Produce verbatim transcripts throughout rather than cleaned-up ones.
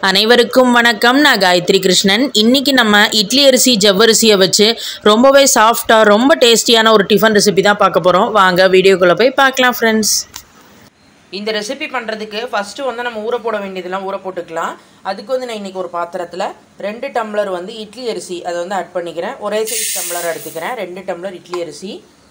அனைவருக்கும் வணக்கம். நான் காயத்ரி கிருஷ்ணன். இன்றைக்கி நம்ம இட்லி அரிசி ஜவ்வரிசியை வச்சு ரொம்பவே சாஃப்டாக ரொம்ப டேஸ்டியான ஒரு டிஃபன் ரெசிபி தான் பார்க்க போகிறோம். வாங்க வீடியோக்குள்ளே போய் பார்க்கலாம் ஃப்ரெண்ட்ஸ். இந்த ரெசிபி பண்ணுறதுக்கு ஃபஸ்ட்டு வந்து நம்ம ஊற போட வேண்டியதெல்லாம் ஊற போட்டுக்கலாம். அதுக்கு வந்து நான் இன்றைக்கி ஒரு பாத்திரத்தில் ரெண்டு டம்ளர் வந்து இட்லி அரிசி அதை வந்து ஆட் பண்ணிக்கிறேன். ஒரே சைஸ் டம்ளர் எடுத்துக்கிறேன். ரெண்டு டம்ளர் இட்லி அரிசி.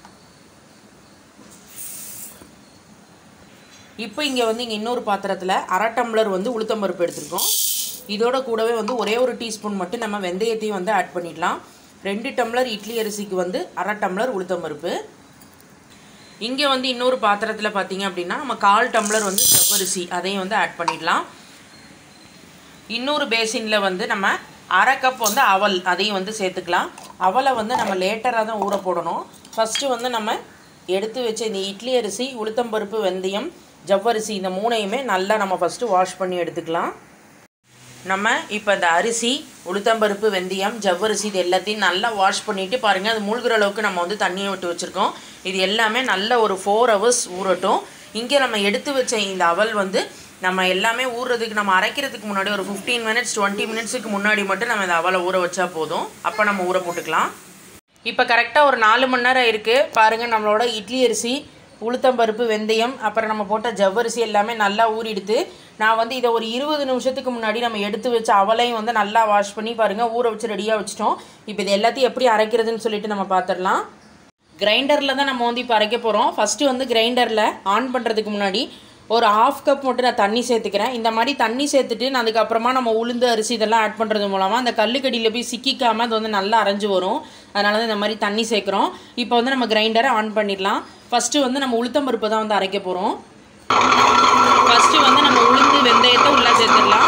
இப்போ இங்கே வந்து இங்கே இன்னொரு பாத்திரத்தில் அரை டம்ளர் வந்து உளுத்தம்பருப்பு எடுத்துருக்கோம். இதோட கூடவே வந்து ஒரே ஒரு டீஸ்பூன் மட்டும் நம்ம வெந்தயத்தையும் வந்து ஆட் பண்ணிடலாம். ரெண்டு டம்ளர் இட்லி அரிசிக்கு வந்து அரை டம்ளர் உளுத்தம்பருப்பு. இங்கே வந்து இன்னொரு பாத்திரத்தில் பார்த்தீங்க அப்படின்னா நம்ம கால் டம்ளர் வந்து ஜவ்வரிசி அதையும் வந்து ஆட் பண்ணிடலாம். இன்னொரு பேசினில் வந்து நம்ம அரை கப் வந்து அவல் அதையும் வந்து சேர்த்துக்கலாம். அவலை வந்து நம்ம லேட்டராக தான் ஊற போடணும். ஃபஸ்ட்டு வந்து நம்ம எடுத்து வச்ச இந்த இட்லி அரிசி, உளுத்தம்பருப்பு, வெந்தயம், ஜவ்வரிசி இந்த மூணையுமே நல்லா நம்ம ஃபஸ்ட்டு வாஷ் பண்ணி எடுத்துக்கலாம். நம்ம இப்போ இந்த அரிசி, உளுத்தம்பருப்பு, வெந்தயம், ஜவ்வரிசி இது எல்லாத்தையும் நல்லா வாஷ் பண்ணிவிட்டு பாருங்கள், அது மூழ்கிற அளவுக்கு நம்ம வந்து தண்ணியை விட்டு வச்சுருக்கோம். இது எல்லாமே நல்ல ஒரு ஃபோர் ஹவர்ஸ் ஊறட்டும். இங்கே நம்ம எடுத்து வச்ச இந்த அவல் வந்து நம்ம எல்லாமே ஊறுறதுக்கு நம்ம அரைக்கிறதுக்கு முன்னாடி ஒரு ஃபிஃப்டீன் மினிட்ஸ் டுவெண்ட்டி மினிட்ஸுக்கு முன்னாடி மட்டும் நம்ம இந்த அவலை ஊற வச்சா போதும். அப்போ நம்ம ஊற போட்டுக்கலாம். இப்போ கரெக்டாக ஒரு நாலு மணி நேரம் இருக்குது. பாருங்கள், நம்மளோட இட்லி அரிசி, உளுத்தம்பருப்பு, வெந்தயம், அப்புறம் நம்ம போட்ட ஜவ்வரிசி எல்லாமே நல்லா ஊறிடுது. நான் வந்து இதை ஒரு இருபது நிமிஷத்துக்கு முன்னாடி நம்ம எடுத்து வச்ச அவலையும் வந்து நல்லா வாஷ் பண்ணி பாருங்கள் ஊற வச்சு ரெடியாக வச்சிட்டோம். இப்போ இது எல்லாத்தையும் எப்படி அரைக்கிறதுன்னு சொல்லிட்டு நம்ம பார்த்துடலாம். கிரைண்டரில் தான் நம்ம வந்து இப்போ அரைக்க போகிறோம். ஃபஸ்ட்டு வந்து கிரைண்டரில் ஆன் பண்ணுறதுக்கு முன்னாடி ஒரு ஹாஃப் கப் மட்டும் நான் தண்ணி சேர்த்துக்கிறேன். இந்த மாதிரி தண்ணி சேர்த்துட்டு நான் அதுக்கப்புறமா நம்ம உளுந்து அரிசி இதெல்லாம் ஆட் பண்ணுறது மூலமாக அந்த கல்லுக்கடியில் போய் சிக்கிக்காமல் அது வந்து நல்லா அரைஞ்சு வரும். அதனால தான் இந்த மாதிரி தண்ணி சேர்க்குறோம். இப்போ வந்து நம்ம கிரைண்டரை ஆன் பண்ணிடலாம். ஃபஸ்ட்டு வந்து நம்ம உளுத்தம்பருப்பு தான் வந்து அரைக்க போகிறோம். ஃபஸ்ட்டு வந்து நம்ம உளுந்து வெந்தயத்தை உள்ளே சேர்த்துடலாம்.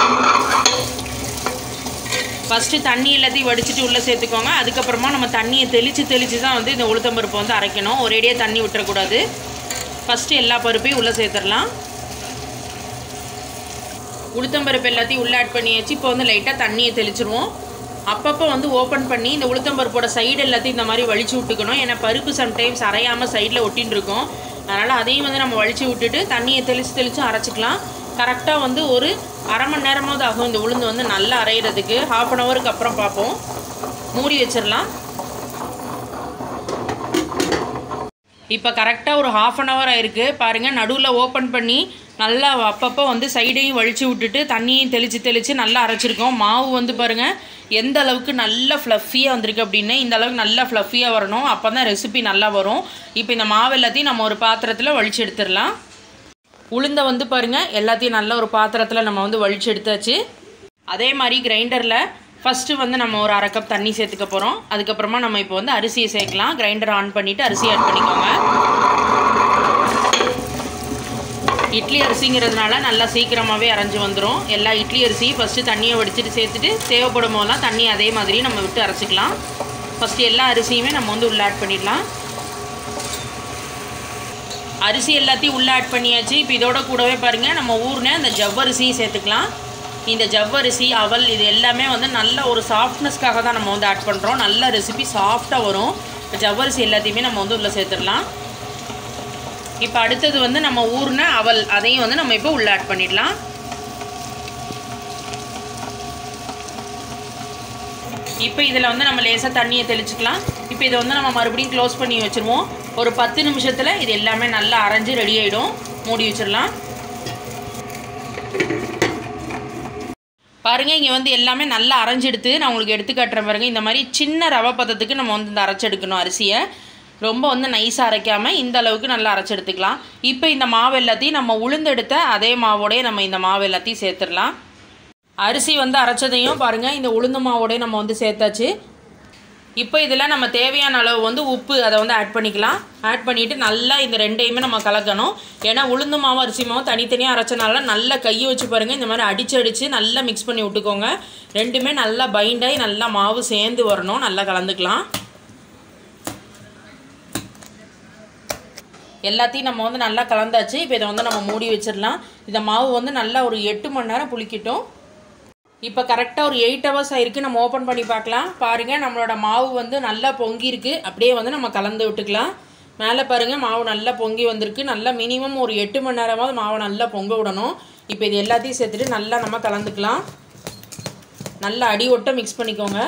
ஃபஸ்ட்டு தண்ணி எல்லாத்தையும் வடிச்சிட்டு உள்ளே சேர்த்துக்கோங்க. அதுக்கப்புறமா நம்ம தண்ணியை தெளித்து தெளித்து தான் வந்து இந்த உளுத்தம்பருப்பு வந்து அரைக்கணும். ஒரேடியாக தண்ணி விட்டுறக்கூடாது. ஃபஸ்ட்டு எல்லா பருப்பையும் உள்ளே சேர்த்துடலாம். உளுத்தம்பருப்பு எல்லாத்தையும் உள்ளே ஆட் பண்ணியாச்சு. இப்போ வந்து லைட்டாக தண்ணியை தெளிச்சிருவோம். அப்பப்போ வந்து ஓப்பன் பண்ணி இந்த உளுத்தம்பருப்போட சைடு எல்லாத்தையும் இந்த மாதிரி வலிச்சு விட்டுக்கணும். ஏன்னா பருப்பு சம்டைம்ஸ் அரையாமல் சைடில் ஒட்டின்னு இருக்கும். அதனால் அதையும் வந்து நம்ம வலிச்சு விட்டுட்டு தண்ணியை தெளித்து தெளித்து அரைச்சிக்கலாம். கரெக்டாக வந்து ஒரு அரை மணி நேரமாவது ஆகும் இந்த உளுந்து வந்து நல்லா அரைகிறதுக்கு. ஹாஃப் அன் ஹவருக்கு அப்புறம் பார்ப்போம். மூடி வச்சிடலாம். இப்போ கரெக்டாக ஒரு ஹாஃப் அன் ஹவர் ஆயிருக்கு. பாருங்கள், நடுவில் ஓப்பன் பண்ணி நல்லா அப்பப்போ வந்து சைடையும் வலிச்சு விட்டுட்டு தண்ணியும் தெளித்து தெளித்து நல்லா அரைச்சிருக்கோம். மாவு வந்து பாருங்கள் எந்த அளவுக்கு நல்லா ஃப்ளஃபியாக வந்திருக்கு அப்படின்னா இந்த அளவுக்கு நல்லா ஃப்ளஃபியாக வரணும். அப்போ தான் ரெசிபி நல்லா வரும். இப்போ இந்த மாவு எல்லாத்தையும் நம்ம ஒரு பாத்திரத்தில் வலிச்சு எடுத்துடலாம். உளுந்தை வந்து பாருங்கள் எல்லாத்தையும் நல்ல ஒரு பாத்திரத்தில் நம்ம வந்து வலிச்சு எடுத்தாச்சு. அதே மாதிரி கிரைண்டரில் ஃபஸ்ட்டு வந்து நம்ம ஒரு அரை கப் தண்ணி சேர்த்துக்க போகிறோம். அதுக்கப்புறமா நம்ம இப்போ வந்து அரிசியை சேர்க்கலாம். கிரைண்டர் ஆன் பண்ணிவிட்டு அரிசி ஆட் பண்ணிக்கோங்க. இட்லி அரிசிங்கிறதுனால நல்லா சீக்கிரமாகவே அரைஞ்சி வந்துடும். எல்லா இட்லி அரிசி ஃபஸ்ட்டு தண்ணியை வடிச்சிட்டு சேர்த்துட்டு தேவைப்படும் போதெல்லாம் தண்ணி அதே மாதிரி நம்ம விட்டு அரைச்சிக்கலாம். ஃபஸ்ட்டு எல்லா அரிசியுமே நம்ம வந்து உள்ளே ஆட் பண்ணிடலாம். அரிசி எல்லாத்தையும் உள்ளே ஆட் பண்ணியாச்சு. இப்போ இதோட கூடவே பாருங்கள் நம்ம ஊர்னே அந்த ஜவ்வரிசியும் சேர்த்துக்கலாம். இந்த ஜவ்வரிசி, அவல் இது எல்லாமே வந்து நல்ல ஒரு சாஃப்ட்னஸ்க்காக தான் நம்ம வந்து ஆட் பண்ணுறோம். நல்ல ரெசிபி சாஃப்டாக வரும். ஜவ்வரிசி எல்லாத்தையுமே நம்ம வந்து உள்ளே சேர்த்துடலாம். இப்போ அடுத்தது வந்து நம்ம ஊர்ன அவல் அதையும் வந்து நம்ம இப்போ உள்ளே ஆட் பண்ணிடலாம். இப்போ இதில் வந்து நம்ம லேசாக தண்ணியை தெளிச்சுக்கலாம். இப்போ இதை வந்து நம்ம மறுபடியும் க்ளோஸ் பண்ணி வச்சுருவோம். ஒரு பத்து நிமிஷத்தில் இது எல்லாமே நல்லா அரைஞ்சி ரெடி ஆகிடும். மூடி வச்சிடலாம். பாருங்கள், இங்கே வந்து எல்லாமே நல்லா அரைஞ்செடுத்து நான் உங்களுக்கு எடுத்து காட்டுறேன். பாருங்கள், இந்த மாதிரி சின்ன ரவை பதத்துக்கு நம்ம வந்து இந்த அரைச்செடுக்கணும். அரிசியை ரொம்ப வந்து நைஸாக அரைக்காமல் இந்த அளவுக்கு நல்லா அரைச்செடுத்துக்கலாம். இப்போ இந்த மாவு எல்லாத்தையும் நம்ம உளுந்தெடுத்த அதே மாவோடையே நம்ம இந்த மாவு எல்லாத்தையும் சேர்த்துடலாம். அரிசி வந்து அரைச்சதையும் பாருங்கள் இந்த உளுந்து மாவோடையே நம்ம வந்து சேர்த்தாச்சு. இப்போ இதில் நம்ம தேவையான அளவு வந்து உப்பு அதை வந்து ஆட் பண்ணிக்கலாம். ஆட் பண்ணிவிட்டு நல்லா இந்த ரெண்டையுமே நம்ம கலக்கணும். ஏன்னா உளுந்து மாவும் அரிசி மாவும் தனித்தனியாக அரைச்சனால நல்லா கையை வச்சு பாருங்கள் இந்த மாதிரி அடித்து அடித்து நல்லா மிக்ஸ் பண்ணி விட்டுக்கோங்க. ரெண்டுமே நல்லா பைண்டாகி நல்லா மாவு சேர்ந்து வரணும். நல்லா கலந்துக்கலாம். எல்லாத்தையும் நம்ம வந்து நல்லா கலந்தாச்சு. இப்போ இதை வந்து நம்ம மூடி வச்சிடலாம். இந்த மாவு வந்து நல்லா ஒரு எட்டு மணி நேரம் புளிக்கட்டும். இப்போ கரெக்டாக ஒரு எயிட் ஹவர்ஸ் ஆயிருக்கு. நம்ம ஓப்பன் பண்ணி பார்க்கலாம். பாருங்கள், நம்மளோட மாவு வந்து நல்லா பொங்கியிருக்கு. அப்படியே வந்து நம்ம கலந்து விட்டுக்கலாம். மேலே பாருங்கள் மாவு நல்லா பொங்கி வந்திருக்கு. நல்லா மினிமம் ஒரு எட்டு மணி நேரமாவது மாவை நல்லா பொங்க விடணும். இப்போ இது எல்லாத்தையும் சேர்த்துட்டு நல்லா நம்ம கலந்துக்கலாம். நல்லா அடி ஒட்ட மிக்ஸ் பண்ணிக்கோங்க.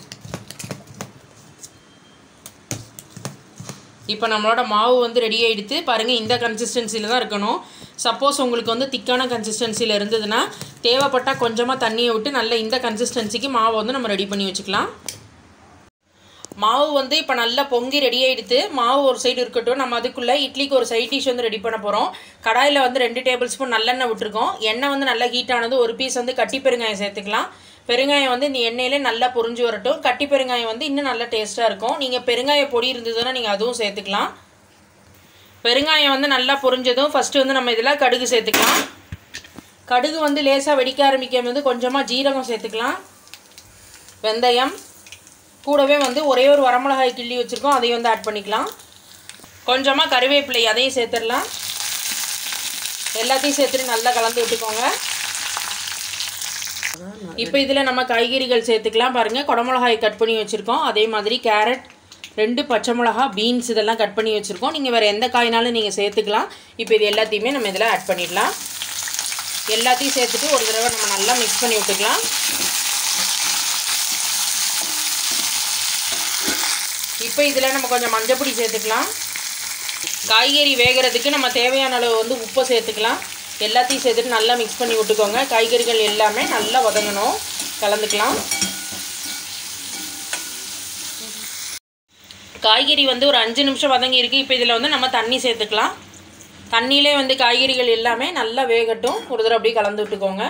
இப்போ நம்மளோட மாவு வந்து ரெடி ஆகிடுத்து பாருங்கள். இந்த கன்சிஸ்டன்சியில் தான் இருக்கணும். சப்போஸ் உங்களுக்கு வந்து திக்கான கன்சிஸ்டன்சியில் இருந்ததுன்னா தேவைப்பட்டால் கொஞ்சமாக தண்ணியை விட்டு நல்ல இந்த கன்சிஸ்டன்சிக்கு மாவை வந்து நம்ம ரெடி பண்ணி வச்சுக்கலாம். மாவு வந்து இப்போ நல்லா பொங்கி ரெடி ஆகிடுத்து. மாவு ஒரு சைடு இருக்கட்டும். நம்ம அதுக்குள்ளே இட்லிக்கு ஒரு சைட் டிஷ் வந்து ரெடி பண்ண போகிறோம். கடாயில் வந்து ரெண்டு டேபிள் ஸ்பூன் நல்லெண்ணெய் விட்டுருக்கோம். எண்ணெய் வந்து நல்லா ஹீட் ஆனது ஒரு பீஸ் வந்து கட்டி பெருங்காயம் சேர்த்துக்கலாம். பெருங்காயம் வந்து இந்த எண்ணெயிலே நல்லா பொரிஞ்சு வரட்டும். கட்டி பெருங்காயம் வந்து இன்னும் நல்லா டேஸ்ட்டாக இருக்கும். நீங்கள் பெருங்காய பொடி இருந்ததுன்னா நீங்கள் அதுவும் சேர்த்துக்கலாம். பெருங்காயம் வந்து நல்லா பொரிஞ்சதும் ஃபஸ்ட்டு வந்து நம்ம இதில் கடுகு சேர்த்துக்கலாம். கடுகு வந்து லேசாக வெடிக்க ஆரம்பிக்கும் போது கொஞ்சமாக ஜீரகம் சேர்த்துக்கலாம். வெந்தயம் கூடவே வந்து ஒரே ஒரு வரமிளகாய் கிள்ளி வச்சுருக்கோம், அதையும் வந்து ஆட் பண்ணிக்கலாம். கொஞ்சமாக கருவேப்பிலை அதையும் சேர்த்துடலாம். எல்லாத்தையும் சேர்த்துட்டு நல்லா கலந்து விட்டுக்கோங்க. இப்போ இதில் நம்ம காய்கறிகள் சேர்த்துக்கலாம். பாருங்கள், குடமிளகாய் கட் பண்ணி வச்சுருக்கோம். அதே மாதிரி கேரட், ரெண்டு பச்சை மிளகா, பீன்ஸ் இதெல்லாம் கட் பண்ணி வச்சுருக்கோம். நீங்கள் வேறு எந்த காய்னாலும் நீங்கள் சேர்த்துக்கலாம். இப்போ இது எல்லாத்தையுமே நம்ம இதில் ஆட் பண்ணிடலாம். எல்லாத்தையும் சேர்த்துட்டு ஒரு தடவை நம்ம நல்லா மிக்ஸ் பண்ணி விட்டுக்கலாம். இப்போ இதில் நம்ம கொஞ்சம் மஞ்சள் பொடி சேர்த்துக்கலாம். காய்கறி வேகிறதுக்கு நம்ம தேவையான அளவு வந்து உப்பை சேர்த்துக்கலாம். எல்லாத்தையும் சேர்த்துட்டு நல்லா மிக்ஸ் பண்ணி விட்டுக்கோங்க. காய்கறிகள் எல்லாமே நல்லா வதங்கணும். கலந்துக்கலாம். காய்கறி வந்து ஒரு அஞ்சு நிமிஷம் வதங்கி இருக்குது. இப்போ இதில் வந்து நம்ம தண்ணி சேர்த்துக்கலாம். தண்ணியிலே வந்து காய்கறிகள் எல்லாமே நல்லா வேகட்டும். ஒரு தடவை அப்படியே கலந்து விட்டுக்கோங்க.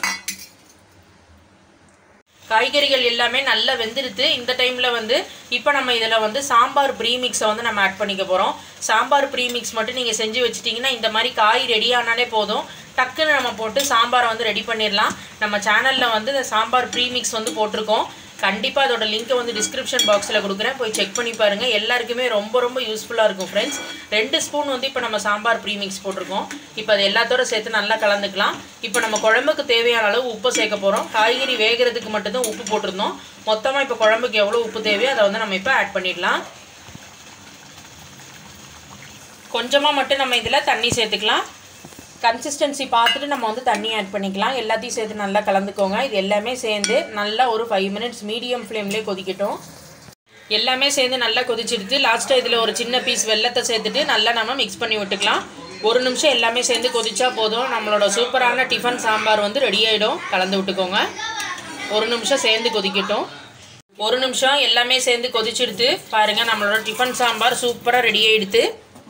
காய்கறிகள் எல்லாமே நல்லா வெந்துடுத்து. இந்த டைமில் வந்து இப்போ நம்ம இதில் வந்து சாம்பார் ப்ரீமிக்ஸை வந்து நம்ம ஆட் பண்ணிக்க போகிறோம். சாம்பார் ப்ரீமிக்ஸ் மட்டும் நீங்கள் செஞ்சு வச்சிட்டிங்கன்னா இந்த மாதிரி காய் ரெடி ஆனாலே போதும். டக்குன்னு நம்ம போட்டு சாம்பாரை வந்து ரெடி பண்ணிடலாம். நம்ம சேனலில் வந்து இந்த சாம்பார் ப்ரீமிக்ஸ் வந்து போட்டிருக்கோம். கண்டிப்பாக அதோட லிங்க்கை வந்து டிஸ்கிரிப்ஷன் பாக்ஸில் கொடுக்குறேன், போய் செக் பண்ணி பாருங்கள். எல்லாருக்குமே ரொம்ப ரொம்ப யூஸ்ஃபுல்லாக இருக்கும் ஃப்ரெண்ட்ஸ். ரெண்டு ஸ்பூன் வந்து இப்போ நம்ம சாம்பார் ப்ரீமிக்ஸ் போட்டிருக்கோம். இப்போ அது எல்லாத்தோட சேர்த்து நல்லா கலந்துக்கலாம். இப்போ நம்ம குழம்புக்கு தேவையான அளவு உப்பு சேர்க்க போகிறோம். காய்கறி வேகிறதுக்கு மட்டும்தான் உப்பு போட்டிருந்தோம். மொத்தமாக இப்போ குழம்புக்கு எவ்வளோ உப்பு தேவையோ அதை வந்து நம்ம இப்போ ஆட் பண்ணிடலாம். கொஞ்சமாக மட்டும் நம்ம இதில் தண்ணி சேர்த்துக்கலாம். கன்சிஸ்டன்சி பார்த்துட்டு நம்ம வந்து தண்ணி ஆட் பண்ணிக்கலாம். எல்லாத்தையும் சேர்த்து நல்லா கலந்துக்கோங்க. இது எல்லாமே சேர்ந்து நல்லா ஒரு ஃபைவ் மினிட்ஸ் மீடியம் ஃப்ளேம்லேயே கொதிக்கட்டும். எல்லாமே சேர்ந்து நல்லா கொதிச்சிடுது. லாஸ்ட்டாக இதில் ஒரு சின்ன பீஸ் வெல்லத்தை சேர்த்துட்டு நல்லா நம்ம மிக்ஸ் பண்ணி விட்டுக்கலாம். ஒரு நிமிஷம் எல்லாமே சேர்ந்து கொதிச்சா போதும். நம்மளோட சூப்பரான டிஃபன் சாம்பார் வந்து ரெடி ஆகிடும். கலந்து விட்டுக்கோங்க. ஒரு நிமிஷம் சேர்ந்து கொதிக்கட்டும். ஒரு நிமிஷம் எல்லாமே சேர்ந்து கொதிச்சிடுது. பாருங்கள், நம்மளோட டிஃபன் சாம்பார் சூப்பராக ரெடி ஆகிடுது.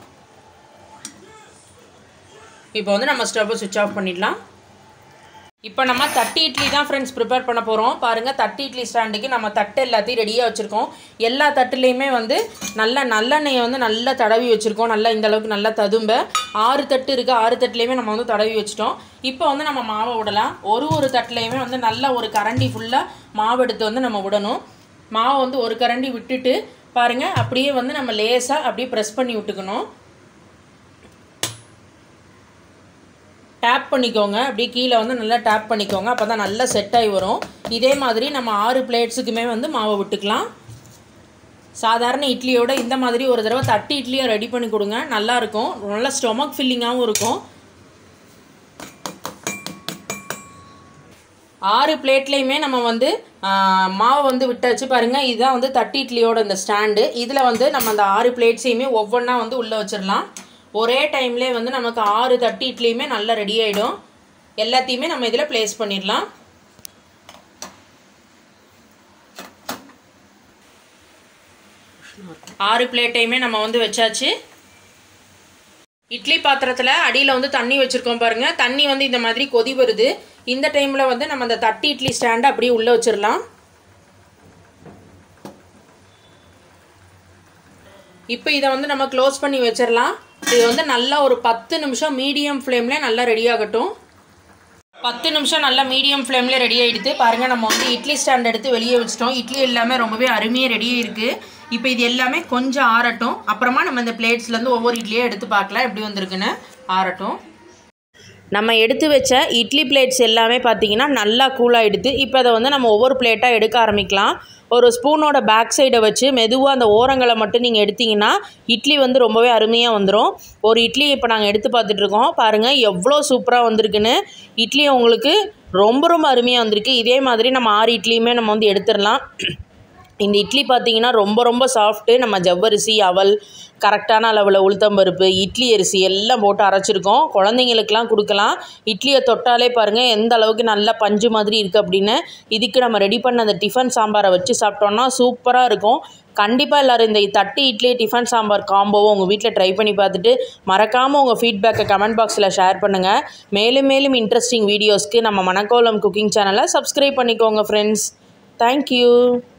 இப்போ வந்து நம்ம ஸ்டவ்வை சுவிட்ச் ஆஃப் பண்ணிடலாம். இப்போ நம்ம தட்டு இட்லி தான் ஃப்ரெண்ட்ஸ் ப்ரிப்பேர் பண்ண போகிறோம். பாருங்கள், தட்டு இட்லி ஸ்டாண்டுக்கு நம்ம தட்டு எல்லாத்தையும் ரெடியாக வச்சுருக்கோம். எல்லா தட்டுலேயுமே வந்து நல்லா நல்லெண்ணெயை வந்து நல்லா தடவி வச்சுருக்கோம். நல்லா இந்த அளவுக்கு நல்லா ததும்ப ஆறு தட்டு இருக்குது. ஆறு தட்டுலேயுமே நம்ம வந்து தடவி வச்சுட்டோம். இப்போ வந்து நம்ம மாவை விடலாம். ஒரு ஒரு தட்டுலேயுமே வந்து நல்லா ஒரு கரண்டி ஃபுல்லாக மாவு எடுத்து வந்து நம்ம விடணும். மாவை வந்து ஒரு கரண்டி விட்டுட்டு பாருங்கள், அப்படியே வந்து நம்ம லேசாக அப்படியே ப்ரெஸ் பண்ணி விட்டுக்கணும். டேப் பண்ணிக்கோங்க. அப்படியே கீழே வந்து நல்லா டேப் பண்ணிக்கோங்க. அப்போ தான் நல்லா செட் ஆகி வரும். இதே மாதிரி நம்ம ஆறு பிளேட்ஸுக்குமே வந்து மாவை விட்டுக்கலாம். சாதாரண இட்லியோட இந்த மாதிரி ஒரு தடவை தட்டு இட்லியை ரெடி பண்ணி கொடுங்க. நல்லாயிருக்கும். நல்லா ஸ்டொமக் ஃபில்லிங்காகவும் இருக்கும். ஆறு பிளேட்லேயுமே நம்ம வந்து மாவு வந்து விட்டாச்சு. பாருங்கள், இதுதான் வந்து தட்டு இட்லியோட இந்த ஸ்டாண்டு. இதில் வந்து நம்ம அந்த ஆறு பிளேட்ஸையுமே ஒவ்வொன்றா வந்து உள்ளே வச்சிடலாம். ஒரே டைம்லேயே வந்து நமக்கு ஆறு தட்டு இட்லியுமே நல்லா ரெடி ஆகிடும். எல்லாத்தையுமே நம்ம இதில் ப்ளேஸ் பண்ணிடலாம். ஆறு பிளேட்டையுமே நம்ம வந்து வச்சாச்சு. இட்லி பாத்திரத்தில் அடியில் வந்து தண்ணி வச்சுருக்கோம் பாருங்கள். தண்ணி வந்து இந்த மாதிரி கொதி வருது. இந்த டைமில் வந்து நம்ம அந்த தட்டு இட்லி ஸ்டாண்டை அப்படியே உள்ளே வச்சிடலாம். இப்போ இதை வந்து நம்ம க்ளோஸ் பண்ணி வச்சிடலாம். இது வந்து நல்லா ஒரு பத்து நிமிஷம் மீடியம் ஃப்ளேம்லேயே நல்லா ரெடி ஆகட்டும். பத்து நிமிஷம் நல்லா மீடியம் ஃப்ளேம்லேயே ரெடி ஆகிடுது. பாருங்கள், நம்ம வந்து இட்லி ஸ்டாண்ட் எடுத்து வெளியே வச்சிட்டோம். இட்லி எல்லாமே ரொம்பவே அருமையாக ரெடியாக இருக்குது. இப்போ இது எல்லாமே கொஞ்சம் ஆறட்டும். அப்புறமா நம்ம இந்த பிளேட்ஸ்லேருந்து ஒவ்வொரு இட்லியாக எடுத்து பார்க்கலாம் எப்படி வந்திருக்குன்னு. ஆறட்டும். நம்ம எடுத்து வச்ச இட்லி பிளேட்ஸ் எல்லாமே பார்த்திங்கன்னா நல்லா கூலாகிடுது. இப்போ அதை வந்து நம்ம ஒவ்வொரு பிளேட்டாக எடுக்க ஆரம்பிக்கலாம். ஒரு ஸ்பூனோட பேக் சைடை வச்சு மெதுவாக அந்த ஓரங்களை மட்டும் நீங்கள் எடுத்திங்கன்னா இட்லி வந்து ரொம்பவே அருமையாக வந்துடும். ஒரு இட்லி இப்போ நாங்கள் எடுத்து பார்த்துட்ருக்கோம். பாருங்கள் எவ்வளோ சூப்பராக வந்திருக்குன்னு. இட்லி உங்களுக்கு ரொம்ப ரொம்ப அருமையாக வந்திருக்கு. இதே மாதிரி நம்ம ஆறு இட்லியுமே நம்ம வந்து எடுத்துடலாம். இந்த இட்லி பார்த்திங்கன்னா ரொம்ப ரொம்ப சாஃப்ட்டு. நம்ம ஜவ்வரிசி, அவல், கரெக்டான அளவில் உளுத்தம்பருப்பு, இட்லி அரிசி எல்லாம் போட்டு அரைச்சிருக்கோம். குழந்தைங்களுக்கெலாம் கொடுக்கலாம். இட்லியை தொட்டாலே பாருங்கள் எந்த அளவுக்கு நல்லா பஞ்சு மாதிரி இருக்குது அப்படின்னு. இதுக்கு நம்ம ரெடி பண்ண அந்த டிஃபன் சாம்பாரை வச்சு சாப்பிட்டோன்னா சூப்பராக இருக்கும். கண்டிப்பாக எல்லோரும் இந்த தட்டு இட்லி டிஃபன் சாம்பார் காம்போவும் உங்கள் வீட்டில் ட்ரை பண்ணி பார்த்துட்டு மறக்காமல் உங்கள் ஃபீட்பேக்கை கமெண்ட் பாக்ஸில் ஷேர் பண்ணுங்கள். மேலும் மேலும் இன்ட்ரெஸ்டிங் வீடியோஸ்க்கு நம்ம மணக்கோலம் குக்கிங் சேனலை சப்ஸ்கிரைப் பண்ணிக்கோங்க ஃப்ரெண்ட்ஸ். தேங்க்யூ.